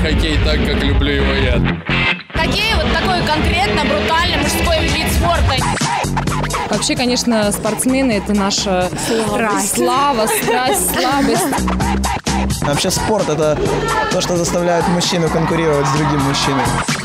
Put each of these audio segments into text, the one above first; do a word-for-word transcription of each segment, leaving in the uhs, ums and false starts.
хоккей так, как люблю его я. Хоккей вот такой конкретно брутальный мужской вид спорта. Вообще, конечно, спортсмены – это наша Страсть. слава, страсть, слабость. Вообще спорт – это то, что заставляет мужчину конкурировать с другим мужчиной.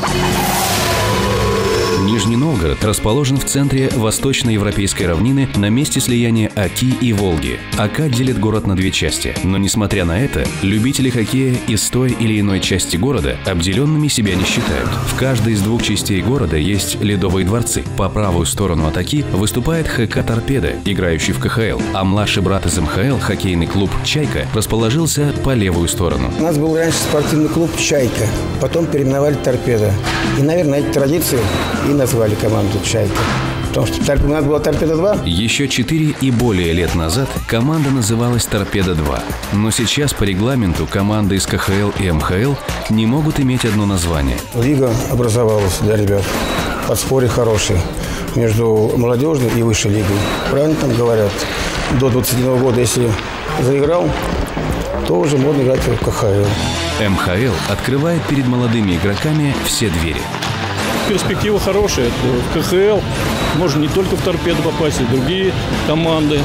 Нижний Новгород расположен в центре восточноевропейской равнины на месте слияния Оки и Волги. Ока делит город на две части, но несмотря на это, любители хоккея из той или иной части города обделенными себя не считают. В каждой из двух частей города есть ледовые дворцы. По правую сторону от Оки выступает ХК «Торпедо», играющий в ка ха эл, а младший брат из эм ха эл, хоккейный клуб «Чайка», расположился по левую сторону. У нас был раньше спортивный клуб «Чайка», потом переименовали «Торпедо». И, наверное, эти традиции и назвали команду «Чайка». Потому что у нас была «Торпедо-два». Еще четыре и более лет назад команда называлась «Торпедо-два». Но сейчас по регламенту команды из ка ха эл и эм ха эл не могут иметь одно название. Лига образовалась для ребят. Подспорье хорошее между молодежной и высшей лигой. Правильно там говорят? До двадцати одного года, если заиграл, то уже можно играть в ка ха эл. эм ха эл открывает перед молодыми игроками все двери. Перспектива хорошая. В ка ха эл можно не только в «Торпедо» попасть, и в другие команды.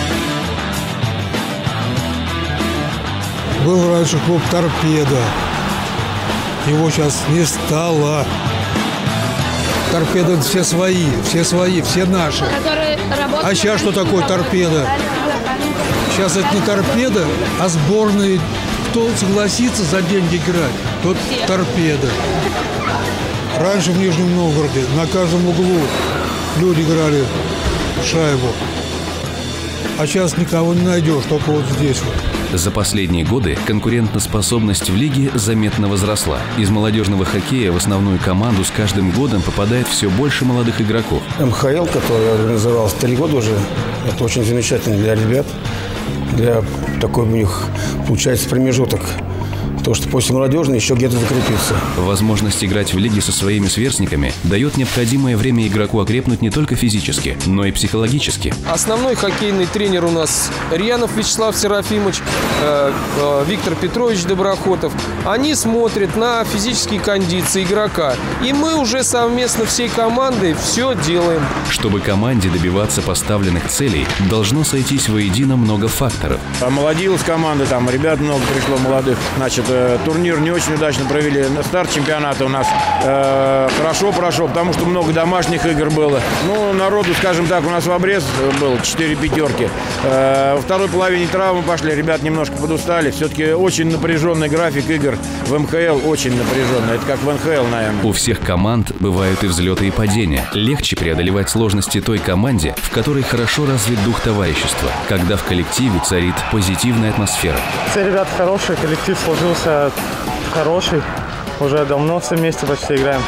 Был раньше клуб «Торпедо». Его сейчас не стало. «Торпедо» все свои, все свои, все наши. А сейчас что такое «Торпедо»? Сейчас это не «Торпедо», а сборные. Кто согласится за деньги играть, тот «Торпедо». Раньше в Нижнем Новгороде на каждом углу люди играли в шайбу. А сейчас никого не найдешь, только вот здесь вот. За последние годы конкурентоспособность в лиге заметно возросла. Из молодежного хоккея в основную команду с каждым годом попадает все больше молодых игроков. эм ха эл, который организовался три года уже, это очень замечательно для ребят. Для такой у них получается промежуток. То, что после молодежной еще где-то закрепиться. Возможность играть в лиге со своими сверстниками дает необходимое время игроку окрепнуть не только физически, но и психологически. Основной хоккейный тренер у нас Рьянов Вячеслав Серафимович, э, э, Виктор Петрович Доброхотов. Они смотрят на физические кондиции игрока. И мы уже совместно всей командой все делаем. Чтобы команде добиваться поставленных целей, должно сойтись воедино много факторов. Омолодилась команда, там ребят много пришло молодых. Значит, турнир не очень удачно провели. Старт чемпионата у нас э, хорошо прошел, потому что много домашних игр было. Ну, народу, скажем так, у нас в обрез был четыре пятерки. Э, во второй половине травмы пошли, ребят немножко подустали. Все-таки очень напряженный график игр в эм ха эл, очень напряженный. Это как в эн ха эл, наверное. У всех команд бывают и взлеты, и падения. Легче преодолевать сложности той команде, в которой хорошо развит дух товарищества, когда в коллективе царит позитивная атмосфера. Все ребята хорошие, коллектив сложился хороший. Уже давно все вместе почти играем.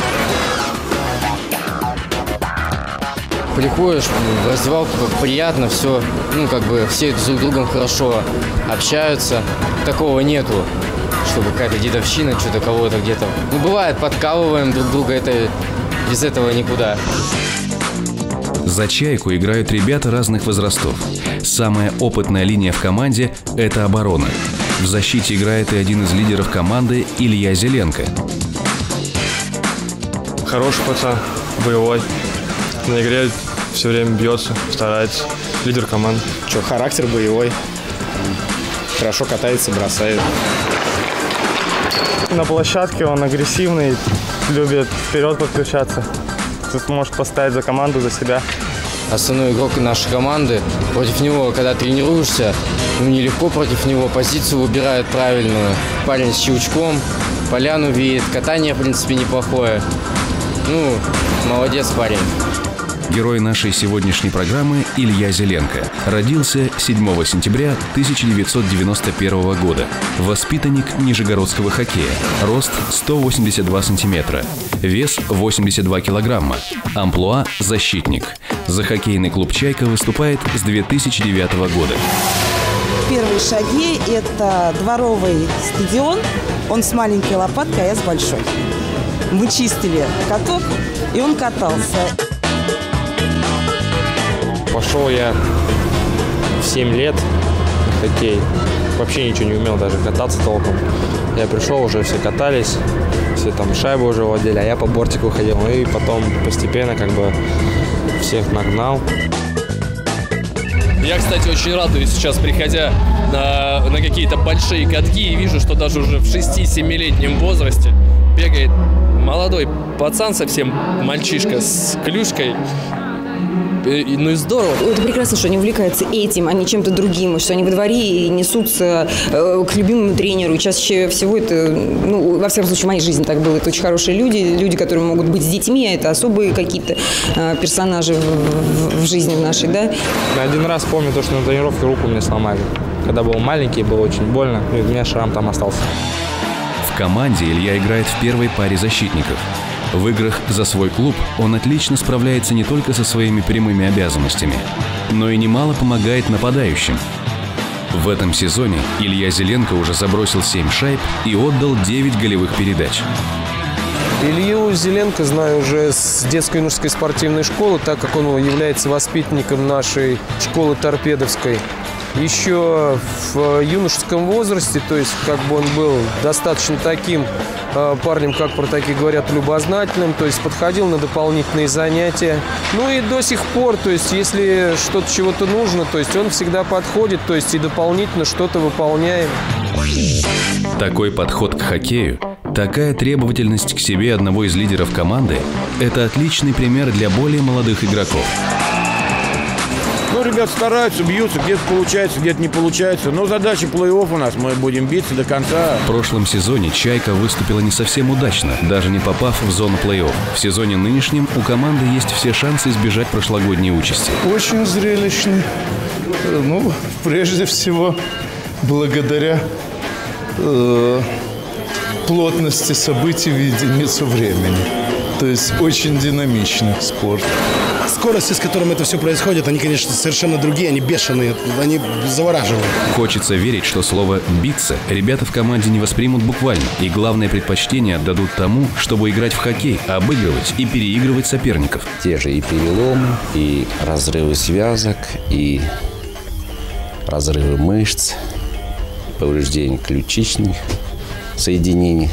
Приходишь в раздевалку, как приятно, все, ну, как бы все друг с другом хорошо общаются. Такого нету, чтобы какая-то дедовщина, что-то кого-то где-то. Ну, бывает, подкалываем друг друга, это без этого никуда. За «Чайку» играют ребята разных возрастов. Самая опытная линия в команде – это оборона. В защите играет и один из лидеров команды Илья Зеленко. Хороший пацан, боевой. На игре все время бьется, старается. Лидер команды. Че, характер боевой. Хорошо катается, бросает. На площадке он агрессивный, любит вперед подключаться. Тут может поставить за команду, за себя. Основной игрок нашей команды. Против него, когда тренируешься, ну, нелегко против него. Позицию выбирает правильную. Парень с щелчком, поляну видит. Катание, в принципе, неплохое. Ну, молодец парень. Герой нашей сегодняшней программы Илья Зеленко. Родился седьмого сентября тысяча девятьсот девяносто первого года. Воспитанник нижегородского хоккея. Рост сто восемьдесят два сантиметра. Вес восемьдесят два килограмма. Амплуа – защитник. За хоккейный клуб «Чайка» выступает с две тысячи девятого года. Первые шаги – это дворовый стадион. Он с маленькой лопаткой, а я с большой. Мы чистили каток, и он катался. Пошел я в семь лет. хоккей. Вообще ничего не умел даже кататься толком. Я пришел, уже все катались, все там шайбы уже владели, а я по бортику ходил. И потом постепенно как бы всех нагнал. Я, кстати, очень радуюсь сейчас, приходя на, на какие-то большие катки, и вижу, что даже уже в шести-семилетнем возрасте бегает молодой пацан, совсем мальчишка с клюшкой. И, ну и здорово. Это прекрасно, что они увлекаются этим, а не чем-то другим, что они во дворе и несутся э, к любимому тренеру. И чаще всего это, ну, во всяком случае, в моей жизни так было. Это очень хорошие люди, люди, которые могут быть с детьми, а это особые какие-то э, персонажи в, в, в жизни нашей, да. Один раз помню то, что на тренировке руку мне сломали. Когда был маленький, было очень больно, и у меня шрам там остался. В команде Илья играет в первой паре защитников. В играх за свой клуб он отлично справляется не только со своими прямыми обязанностями, но и немало помогает нападающим. В этом сезоне Илья Зеленко уже забросил семь шайб и отдал девять голевых передач. Илью Зеленко знаю уже с детской юношеской спортивной школы, так как он является воспитанником нашей школы торпедовской. Еще в юношеском возрасте, то есть как бы он был достаточно таким э, парнем, как про такие говорят, любознательным, то есть подходил на дополнительные занятия. Ну и до сих пор, то есть если что-то чего-то нужно, то есть он всегда подходит, то есть и дополнительно что-то выполняем. Такой подход к хоккею, такая требовательность к себе одного из лидеров команды – это отличный пример для более молодых игроков. Ну, ребят стараются, бьются, где-то получается, где-то не получается. Но задача плей-офф у нас, мы будем биться до конца. В прошлом сезоне «Чайка» выступила не совсем удачно, даже не попав в зону плей-офф. В сезоне нынешнем у команды есть все шансы избежать прошлогодней участи. Очень зрелищный. Ну, прежде всего, благодаря э, плотности событий в единицу времени. То есть очень динамичный спорт. Скорости, с которым это все происходит, они, конечно, совершенно другие, они бешеные, они завораживают. Хочется верить, что слово «биться» ребята в команде не воспримут буквально. И главное предпочтение отдадут тому, чтобы играть в хоккей, обыгрывать и переигрывать соперников. Те же и переломы, и разрывы связок, и разрывы мышц, повреждения ключичных соединений.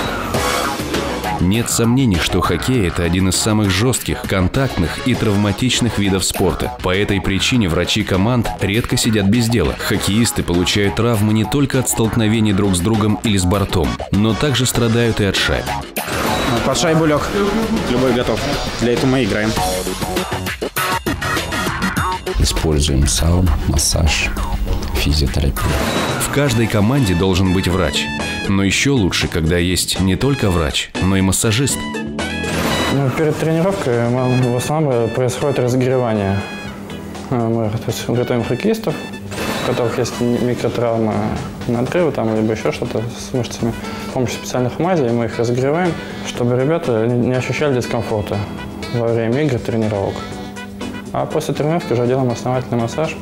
Нет сомнений, что хоккей – это один из самых жестких, контактных и травматичных видов спорта. По этой причине врачи команд редко сидят без дела. Хоккеисты получают травмы не только от столкновений друг с другом или с бортом, но также страдают и от шайб. Под шайбу лег. Любой готов. Для этого мы играем. Используем сауну, массаж, физиотерапию. В каждой команде должен быть врач. Но еще лучше, когда есть не только врач, но и массажист. Ну, перед тренировкой мы, в основном происходит разогревание. Мы то есть, готовим хоккеистов, у которых есть микротравмы, надрывы там, либо еще что-то с мышцами. С помощью специальных мазей мы их разогреваем, чтобы ребята не ощущали дискомфорта во время игр, тренировок. А после тренировки уже делаем основательный массаж.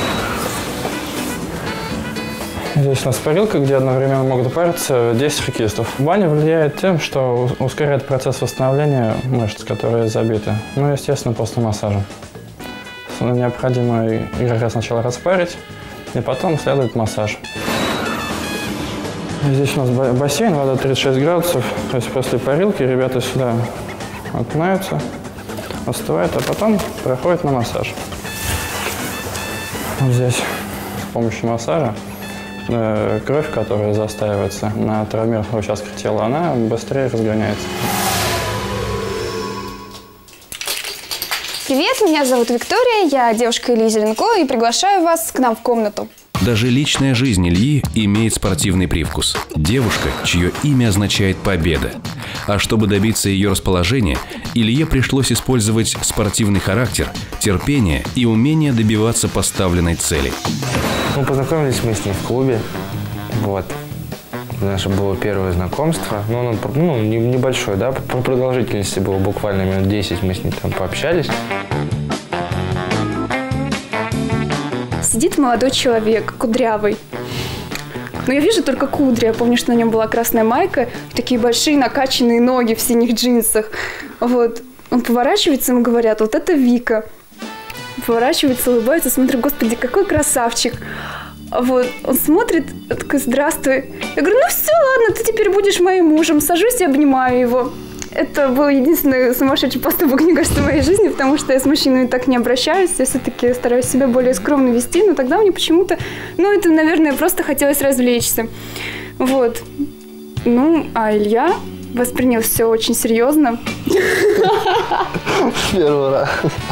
Здесь у нас парилка, где одновременно могут париться десять хоккеистов. Баня влияет тем, что ускоряет процесс восстановления мышц, которые забиты. Ну, естественно, после массажа. Необходимо игрока сначала распарить, и потом следует массаж. Здесь у нас бассейн, вода тридцать шесть градусов. То есть после парилки ребята сюда окунаются, остывают, а потом проходят на массаж. Вот здесь с помощью массажа кровь, которая застаивается на травмированных участках тела, она быстрее разгоняется. Привет, меня зовут Виктория, я девушка Ильи Зеленко и приглашаю вас к нам в комнату. Даже личная жизнь Ильи имеет спортивный привкус. Девушка, чье имя означает «победа». А чтобы добиться ее расположения, Илье пришлось использовать спортивный характер, терпение и умение добиваться поставленной цели. Ну, познакомились мы с ней в клубе. Вот. Наше было первое знакомство. Ну, оно, ну, небольшое, да, по продолжительности было буквально минут десять, мы с ней там пообщались. Сидит молодой человек, кудрявый. Но я вижу только кудри. Я помню, что на нем была красная майка, такие большие накачанные ноги в синих джинсах. Вот. Он поворачивается, ему говорят, вот это Вика. Поворачивается, улыбается, смотрит, господи, какой красавчик. Вот, он смотрит, такой, здравствуй. Я говорю, ну все, ладно, ты теперь будешь моим мужем. Сажусь и обнимаю его. Это был единственный сумасшедший поступок, мне кажется, в моей жизни, потому что я с мужчинами так не обращаюсь, я все-таки стараюсь себя более скромно вести, но тогда мне почему-то, ну, это, наверное, просто хотелось развлечься. Вот. Ну, а Илья воспринял все очень серьезно. Первый раз.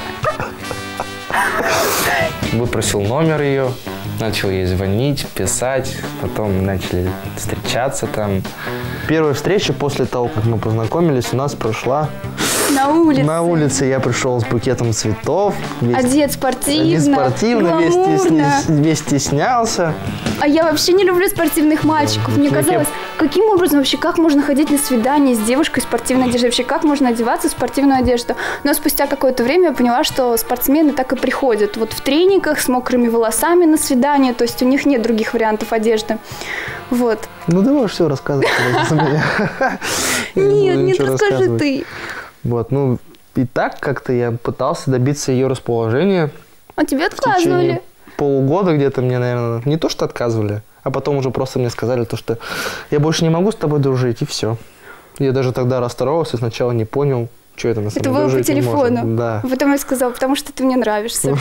Выпросил номер ее, начал ей звонить, писать, потом начали встречаться там. Первая встреча после того, как мы познакомились, у нас прошла на улице. На улице я пришел с букетом цветов. Весь, одет спортивно, одет спортивно, весь, стесня, весь стеснялся. А я вообще не люблю спортивных мальчиков. Мне казалось, каким образом вообще, как можно ходить на свидание с девушкой в спортивной одежде? Вообще, как можно одеваться в спортивную одежду? Но спустя какое-то время я поняла, что спортсмены так и приходят. Вот в трениках, с мокрыми волосами на свидание. То есть у них нет других вариантов одежды. Вот. Ну, давай все рассказывать за меня. Нет, нет, расскажи ты. Вот, ну, и так как-то я пытался добиться ее расположения. А тебе отказывали? Полугода где-то мне, наверное, не то что отказывали, а потом уже просто мне сказали то, что я больше не могу с тобой дружить, и все. Я даже тогда расстроился, сначала не понял, что это на самом деле. Это было по телефону? Да. Потом я сказала, потому что ты мне нравишься.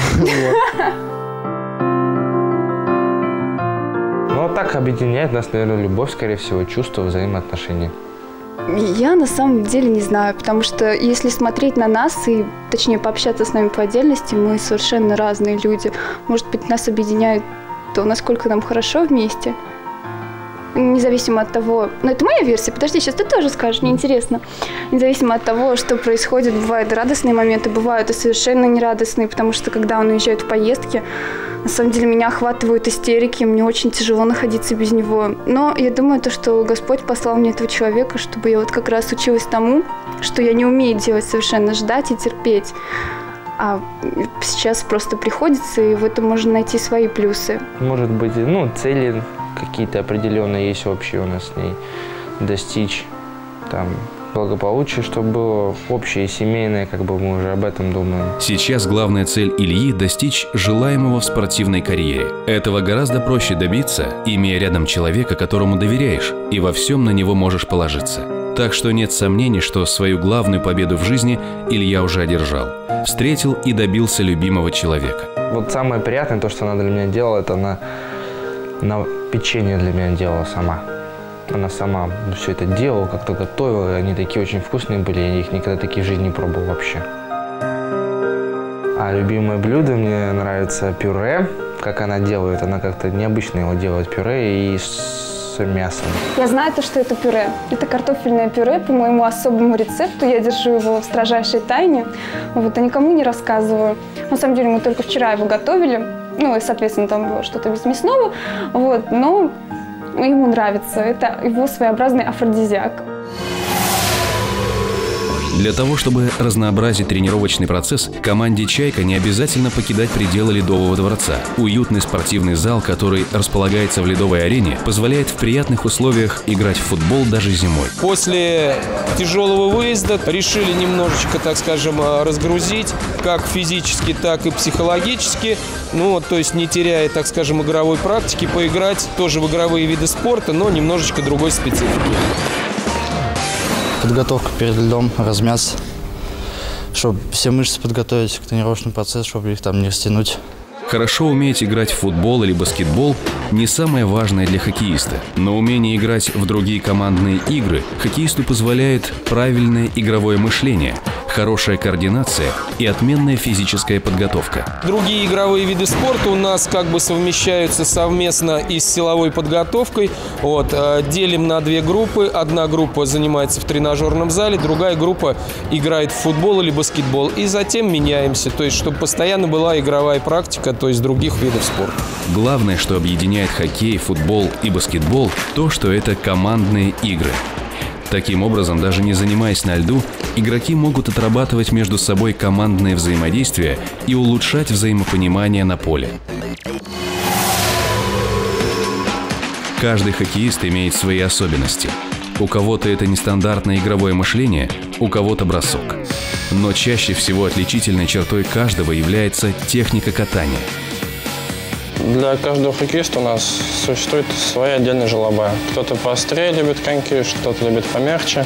Ну, а так объединяет нас, наверное, любовь, скорее всего, чувство, взаимоотношения. Я на самом деле не знаю, потому что если смотреть на нас и, точнее, пообщаться с нами по отдельности, мы совершенно разные люди. Может быть, нас объединяет то, насколько нам хорошо вместе. Независимо от того... Ну, это моя версия. Подожди, сейчас ты тоже скажешь, мне интересно. Независимо от того, что происходит, бывают радостные моменты, бывают и совершенно нерадостные, потому что, когда он уезжает в поездки, на самом деле меня охватывают истерики, мне очень тяжело находиться без него. Но я думаю, то, что Господь послал мне этого человека, чтобы я вот как раз училась тому, что я не умею делать совершенно, ждать и терпеть. А сейчас просто приходится, и в этом можно найти свои плюсы. Может быть, ну, цели какие-то определенные есть общие у нас с ней. Достичь там благополучие, чтобы было общее и семейное, как бы мы уже об этом думаем. Сейчас главная цель Ильи – достичь желаемого в спортивной карьере. Этого гораздо проще добиться, имея рядом человека, которому доверяешь, и во всем на него можешь положиться. Так что нет сомнений, что свою главную победу в жизни Илья уже одержал. Встретил и добился любимого человека. Вот самое приятное, то, что она для меня делала, это она, она печенье для меня делала сама. Она сама все это делала, как-то готовила, они такие очень вкусные были, я их никогда такие в жизни не пробовал вообще. А любимое блюдо мне нравится пюре, как она делает, она как-то необычно его делает, пюре и с мясом. Я знаю то, что это пюре. Это картофельное пюре по моему особому рецепту, я держу его в строжайшей тайне, вот, а никому не рассказываю. На самом деле мы только вчера его готовили, ну и, соответственно, там было что-то без мясного, вот, но... Ему нравится. Это его своеобразный афродизиак. Для того, чтобы разнообразить тренировочный процесс, команде «Чайка» не обязательно покидать пределы Ледового дворца. Уютный спортивный зал, который располагается в ледовой арене, позволяет в приятных условиях играть в футбол даже зимой. После тяжелого выезда решили немножечко, так скажем, разгрузить, как физически, так и психологически. Ну, то есть не теряя, так скажем, игровой практики, поиграть тоже в игровые виды спорта, но немножечко другой специфики. Подготовка перед льдом, размяться, чтобы все мышцы подготовить к тренировочному процессу, чтобы их там не растянуть. Хорошо уметь играть в футбол или баскетбол – не самое важное для хоккеиста. Но умение играть в другие командные игры хоккеисту позволяет правильное игровое мышление, хорошая координация и отменная физическая подготовка. Другие игровые виды спорта у нас как бы совмещаются совместно и с силовой подготовкой. Вот, делим на две группы. Одна группа занимается в тренажерном зале, другая группа играет в футбол или баскетбол. И затем меняемся, то есть чтобы постоянно была игровая практика, то есть других видов спорта. Главное, что объединяет хоккей, футбол и баскетбол, то, что это командные игры. Таким образом, даже не занимаясь на льду, игроки могут отрабатывать между собой командное взаимодействие и улучшать взаимопонимание на поле. Каждый хоккеист имеет свои особенности. У кого-то это нестандартное игровое мышление, у кого-то бросок. Но чаще всего отличительной чертой каждого является техника катания. Для каждого хоккеиста у нас существует своя отдельная желоба. Кто-то поострее любит коньки, кто-то любит помягче.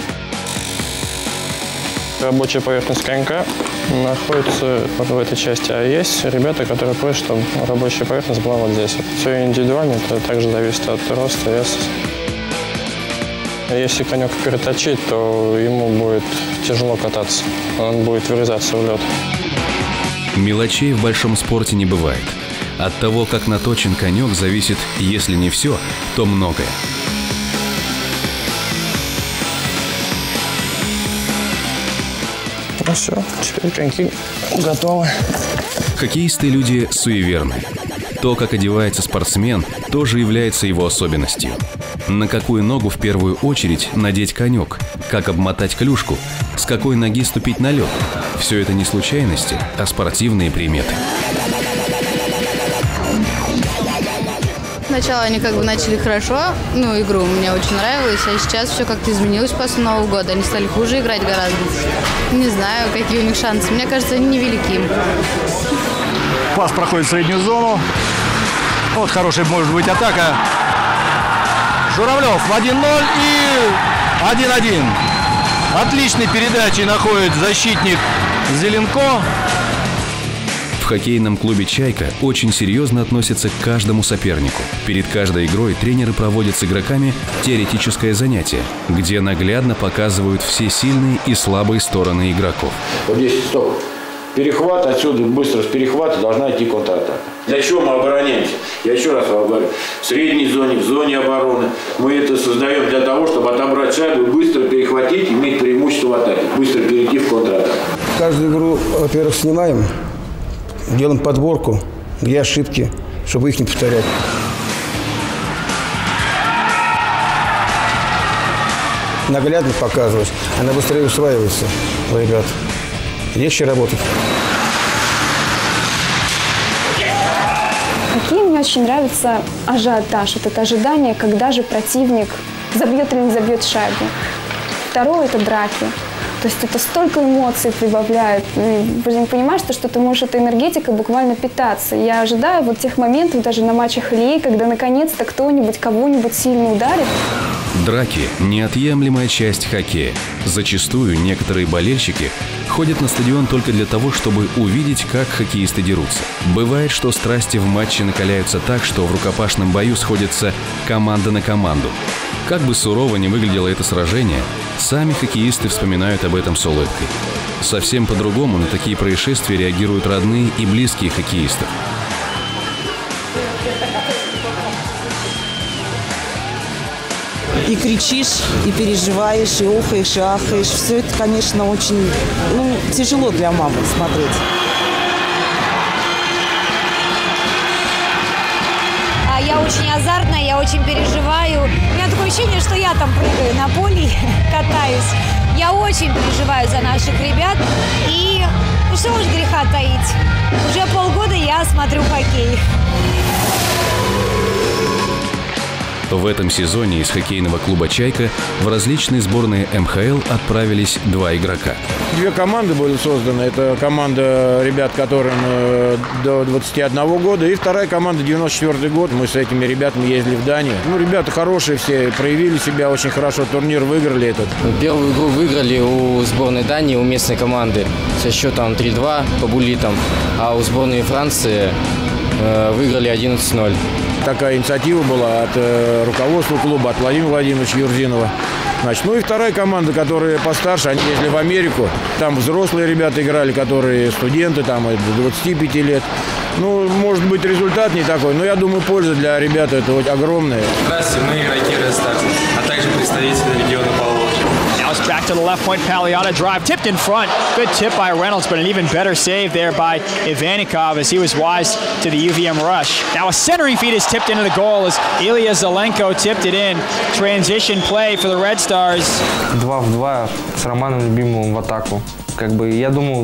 Рабочая поверхность конька находится вот в этой части, а есть ребята, которые просят, чтобы рабочая поверхность была вот здесь. Это все индивидуально, это также зависит от роста, веса. Если конек переточить, то ему будет тяжело кататься, он будет врезаться в лед. Мелочей в большом спорте не бывает. От того, как наточен конек, зависит, если не все, то многое. Ну все, теперь коньки готовы. Хоккеисты – люди суеверны. То, как одевается спортсмен, тоже является его особенностью. На какую ногу в первую очередь надеть конек, как обмотать клюшку, с какой ноги ступить на лед – все это не случайности, а спортивные приметы. Сначала они как бы начали хорошо, ну, игру мне очень нравилось, а сейчас все как-то изменилось после Нового года. Они стали хуже играть гораздо. Не знаю, какие у них шансы. Мне кажется, они невелики. Пас проходит в среднюю зону. Вот хорошая может быть атака. Журавлев один ноль и один один. Отличной передачей находит защитник Зеленко. В хоккейном клубе «Чайка» очень серьезно относятся к каждому сопернику. Перед каждой игрой тренеры проводят с игроками теоретическое занятие, где наглядно показывают все сильные и слабые стороны игроков. Вот здесь стоп. Перехват, отсюда быстро с перехвата должна идти контратака. Для чего мы обороняемся? Я еще раз вам говорю. В средней зоне, в зоне обороны. Мы это создаем для того, чтобы отобрать шайбу, быстро перехватить, иметь преимущество в атаке. Быстро перейти в контратаку. Каждую игру, во-первых, снимаем. Делаем подборку, где ошибки, чтобы их не повторять. Наглядно показывать, она быстрее усваивается у ребят. Легче работать. Хоккей мне очень нравится ажиотаж, вот это ожидание, когда же противник забьет или не забьет шайбу. Второе – это драки. То есть это столько эмоций прибавляет. Ты понимаешь, что ты можешь этой энергетикой буквально питаться. Я ожидаю вот тех моментов даже на матчах эл эй, когда наконец-то кто-нибудь кого-нибудь сильно ударит. Драки – неотъемлемая часть хоккея. Зачастую некоторые болельщики ходят на стадион только для того, чтобы увидеть, как хоккеисты дерутся. Бывает, что страсти в матче накаляются так, что в рукопашном бою сходятся команда на команду. Как бы сурово ни выглядело это сражение, сами хоккеисты вспоминают об этом с улыбкой. Совсем по-другому на такие происшествия реагируют родные и близкие хоккеистов. И кричишь, и переживаешь, и охаешь, и ахаешь. Все это, конечно, очень ну, тяжело для мамы смотреть. Я очень азартная, я очень переживаю. У меня такое ощущение, что я там прыгаю на поле, катаюсь. Я очень переживаю за наших ребят. И ну, что уж греха таить. Уже полгода я смотрю хоккей. В этом сезоне из хоккейного клуба «Чайка» в различные сборные эм ха эл отправились два игрока. Две команды были созданы. Это команда ребят, которым до двадцати одного года, и вторая команда девяносто четвёртый год. Мы с этими ребятами ездили в Данию. Ну, ребята хорошие все, проявили себя очень хорошо, турнир выиграли этот. Первую игру выиграли у сборной Дании, у местной команды со счетом три-два по буллитам, а у сборной Франции э, выиграли одиннадцать ноль. Такая инициатива была от э, руководства клуба, от Владимира Владимировича Юрзинова. Значит, ну и вторая команда, которая постарше, они ездили в Америку. Там взрослые ребята играли, которые студенты, там до двадцати пяти лет. Ну, может быть, результат не такой, но я думаю, польза для ребят это вот огромная. Здравствуйте, мы игроки Рестарт, а также представители региона Поволжья. Now it's back to the left point. Paliotta drive tipped in front. Good tip by Reynolds, but an even better save there by Ivanikov as he was wise to the U V M rush. Now a centering feed is tipped into the goal as Ilya Zelenko tipped it in. Transition play for the Red Stars. Два в два с Романом Любимовым в атаку. Как бы я думал,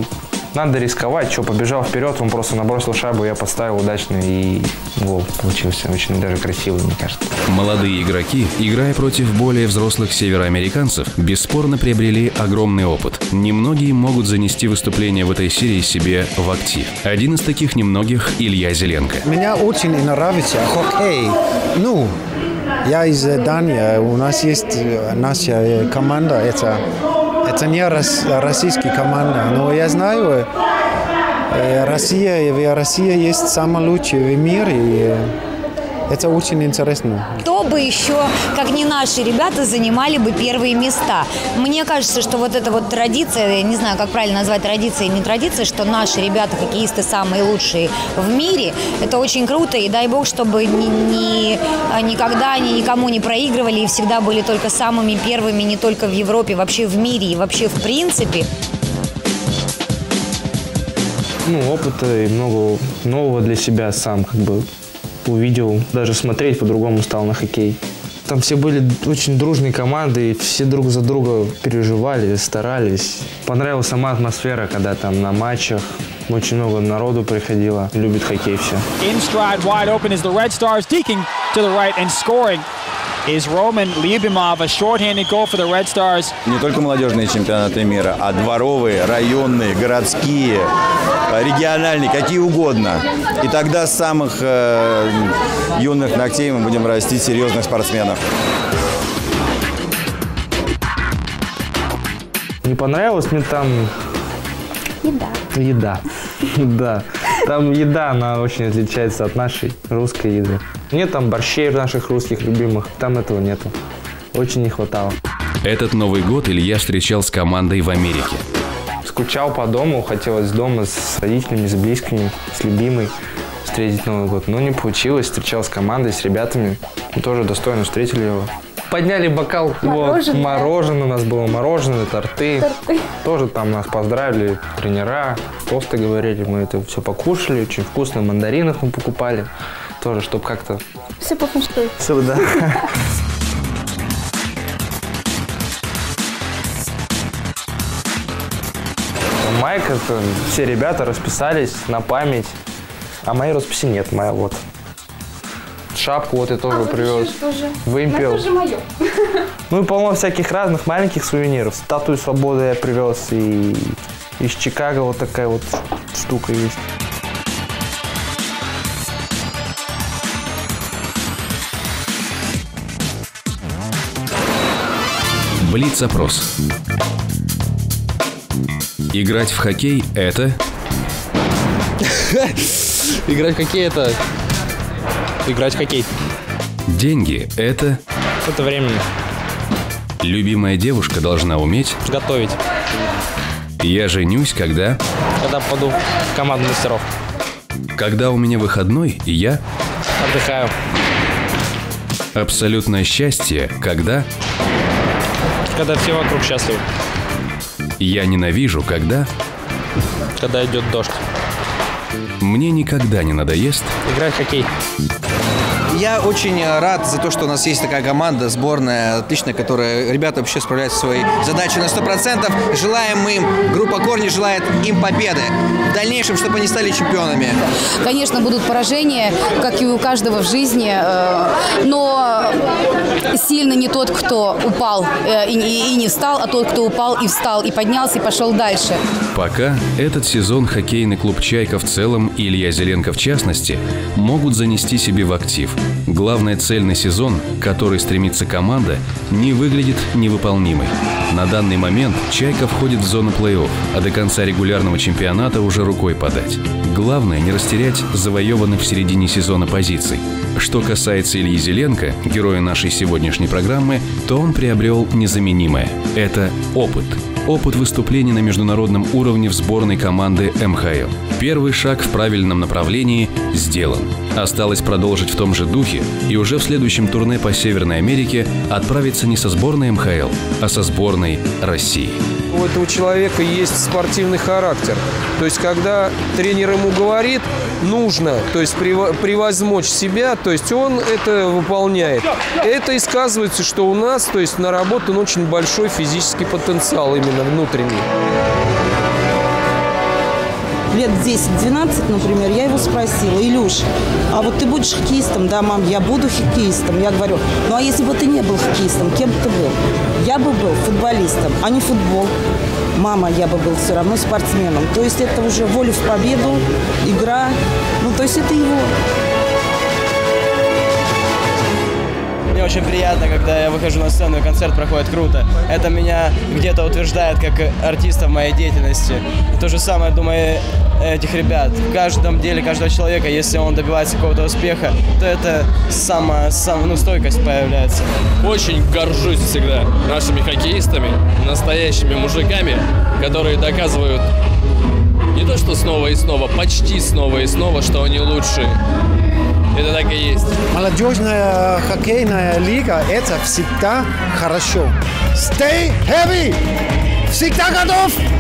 надо рисковать. Что, побежал вперед, он просто набросил шайбу, я подставил удачно, и гол получился очень даже красивый, мне кажется. Молодые игроки, играя против более взрослых североамериканцев, бесспорно приобрели огромный опыт. Немногие могут занести выступление в этой серии себе в актив. Один из таких немногих – Илья Зеленко. Меня очень нравится хоккей. Ну, я из Дании, у нас есть наша команда, это, это не российская команда, но я знаю, Россия, в России есть самая лучшая в мире, и это очень интересно. Кто бы еще, как не наши ребята, занимали бы первые места. Мне кажется, что вот эта вот традиция, я не знаю, как правильно назвать традицией, не традицией, что наши ребята, хоккеисты, самые лучшие в мире, это очень круто. И дай бог, чтобы ни, ни, никогда они никому не проигрывали и всегда были только самыми первыми, не только в Европе, вообще в мире и вообще в принципе. Ну, опыта и много нового для себя сам как бы увидел. Даже смотреть по-другому стал на хоккей. Там все были очень дружные команды, и все друг за друга переживали, старались. Понравилась сама атмосфера, когда там на матчах очень много народу приходило. Любит хоккей все. In stride, wide open is the Red Stars, deking to the right and scoring is Roman Lyubimov, a shorthanded goal for the Red Stars. Не только молодежные чемпионаты мира, а дворовые, районные, городские, региональные, какие угодно. И тогда с самых э, юных ногтей мы будем растить серьезных спортсменов. Не понравилось мне там... Еда. Еда. Да. Там еда, она очень отличается от нашей русской еды. Нет там борщей наших русских любимых, там этого нету. Очень не хватало. Этот Новый год Илья встречал с командой в Америке. Скучал по дому, хотелось дома с родителями, с близкими, с любимой встретить Новый год. Но не получилось, встречал с командой, с ребятами. Мы тоже достойно встретили его. Подняли бокал, мороженое. Вот, мороженое у нас было, мороженое, торты. торты. Тоже там нас поздравили тренера, тосты говорили, мы это все покушали, очень вкусно, мандаринов мы покупали. Тоже, чтобы как-то... Все по фэншуй. Все, да. Майка, все ребята расписались на память, а моей расписи нет, моя вот. Шапку вот я тоже а, привез. Вымпел. Это же мое. Ну и полно всяких разных маленьких сувениров. Статую свободы я привез. И из Чикаго вот такая вот штука есть. Блиц-опрос. Играть в хоккей – это… Играть в хоккей – это… Играть в хоккей. Деньги – это… Это временно. Любимая девушка должна уметь… Готовить. Я женюсь, когда… Когда попаду в команду мастеров. Когда у меня выходной, и я… Отдыхаю. Абсолютное счастье, когда… Когда все вокруг счастливы. Я ненавижу, когда… Когда идет дождь. Мне никогда не надоест… Играть в хоккей. Я очень рад за то, что у нас есть такая команда, сборная отличная, которая, ребята вообще справляются со своей задачей на сто процентов. Желаем им, группа «Корни» желает им победы. В дальнейшем, чтобы они стали чемпионами. Конечно, будут поражения, как и у каждого в жизни, но сильно не тот, кто упал и не встал, а тот, кто упал и встал, и поднялся, и пошел дальше. Пока этот сезон хоккейный клуб «Чайка» в целом и Илья Зеленко в частности могут занести себе в актив. Главная цель на сезон, к которой стремится команда, не выглядит невыполнимой. На данный момент «Чайка» входит в зону плей-офф, а до конца регулярного чемпионата уже рукой подать. Главное не растерять завоеванных в середине сезона позиций. Что касается Ильи Зеленко, героя нашей сегодняшней программы, то он приобрел незаменимое. Это опыт. Опыт выступлений на международном уровне в сборной команды эм ха эл. Первый шаг в правильном направлении сделан. Осталось продолжить в том же духе и уже в следующем турне по Северной Америке отправиться не со сборной эм ха эл, а со сборной России. У этого человека есть спортивный характер. То есть, когда тренер ему говорит, нужно, то есть превозмочь себя, то есть он это выполняет. Это и сказывается, что у нас, то есть наработан очень большой физический потенциал именно внутренний. лет десять-двенадцать, например, я его спросила: Илюш, а вот ты будешь хоккеистом? Да, мам, я буду хоккеистом. Я говорю: ну а если бы ты не был хоккеистом, кем бы ты был? Я бы был футболистом, а не футбол. Мама, я бы был все равно спортсменом. То есть это уже воля в победу, игра. Ну, то есть это его. Мне очень приятно, когда я выхожу на сцену и концерт проходит круто. Это меня где-то утверждает как артиста в моей деятельности. То же самое, думаю, этих ребят. В каждом деле каждого человека, если он добивается какого-то успеха, то это сама, сам, ну, стойкость появляется. Очень горжусь всегда нашими хоккеистами, настоящими мужиками, которые доказывают не то что снова и снова, почти снова и снова, что они лучшие. Это так и есть. Молодежная хоккейная лига – это всегда хорошо. Stay heavy! Всегда готов!